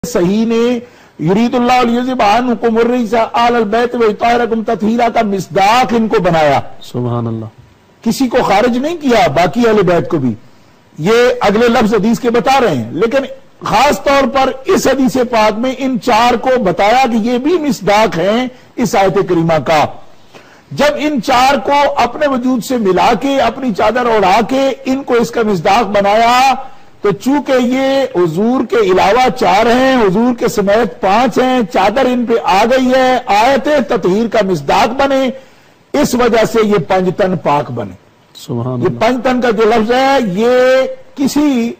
صحیح نے یرید اللہ لیذہب عنکم الرجس اہل البیت ویطہرکم تطہیرا کا مصداق ان کو بنایا. سبحان اللہ. کسی کو خارج نہیں کیا، باقی اہل بیت کو بھی. یہ اگلے لفظ حدیث کے بتا رہے ہیں، لیکن خاص طور پر اس حدیث پاک میں ان چار کو بتایا کہ یہ بھی مصداق ہیں اس آیت کریمہ کا. جب ان چار کو اپنے وجود سے ملا کے اپنی چادر اڑا کے ان کو اس کا مصداق بنایا، تو چونکہ یہ حضور کے علاوہ چار ہیں، حضور کے سمیت پانچ ہیں، چادر ان پہ آ گئی ہے، آیت تطہیر کا مصداق بنے، اس وجہ سے یہ پنج تن پاک بنے. سبحان یہ اللہ. پنج تن کا جو لفظ ہے یہ کسی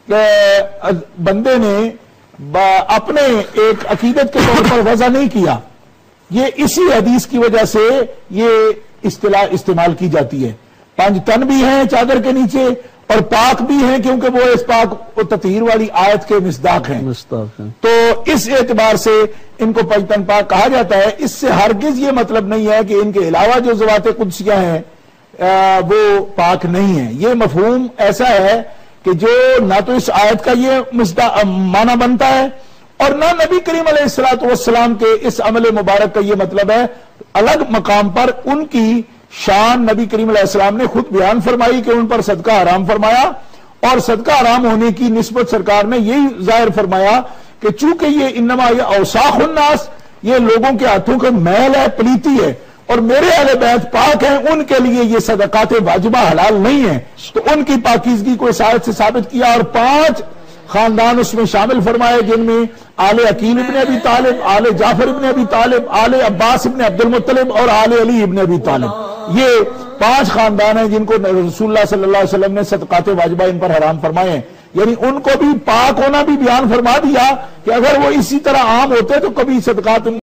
بندے نے اپنے ایک عقیدت کے طور پر وضع نہیں کیا، یہ اسی حدیث کی وجہ سے یہ اصطلاح استعمال کی جاتی ہے. پنج تن بھی ہیں چادر کے نیچے اور پاک بھی ہیں، کیونکہ وہ اس پاک و تطہیر والی آیت کے مصداق ہیں. مصداق ہیں. تو اس اعتبار سے ان کو پنج تن پاک کہا جاتا ہے. اس سے ہرگز یہ مطلب نہیں ہے کہ ان کے علاوہ جو ذوات قدسیہ ہیں وہ پاک نہیں ہیں. یہ مفہوم ایسا ہے کہ جو نہ تو اس آیت کا یہ معنی بنتا ہے اور نہ نبی کریم علیہ الصلوۃ والسلام کے اس عمل مبارک کا یہ مطلب ہے. الگ مقام پر ان کی شان نبی کریم علیہ السلام نے خود بیان فرمائی کہ ان پر صدقہ حرام فرمایا، اور صدقہ حرام ہونے کی نسبت سرکار نے یہی ظاہر فرمایا کہ چونکہ یہ انما یہ اوساخ الناس، یہ لوگوں کے ہاتھوں کا میل ہے، پلیتی ہے، اور میرے اہل بیت پاک ہیں، ان کے لیے یہ صدقات واجبہ حلال نہیں ہیں، تو ان کی پاکیزگی کو اس آیت سے ثابت کیا. اور پانچ خاندان اس میں شامل فرمائے، جن میں آل عقیل ابن ابی طالب، آل جعفر ابن ابی طالب، آل عباس ابن عبد المطلب اور آل علی ابن ابی طالب. یہ پانچ خاندان ہیں جن کو رسول اللہ صلی اللہ علیہ وسلم نے صدقات واجبہ ان پر حرام فرمائے ہیں. یعنی ان کو بھی پاک ہونا بھی بیان فرما دیا کہ اگر وہ اسی طرح عام ہوتے تو کبھی صدقات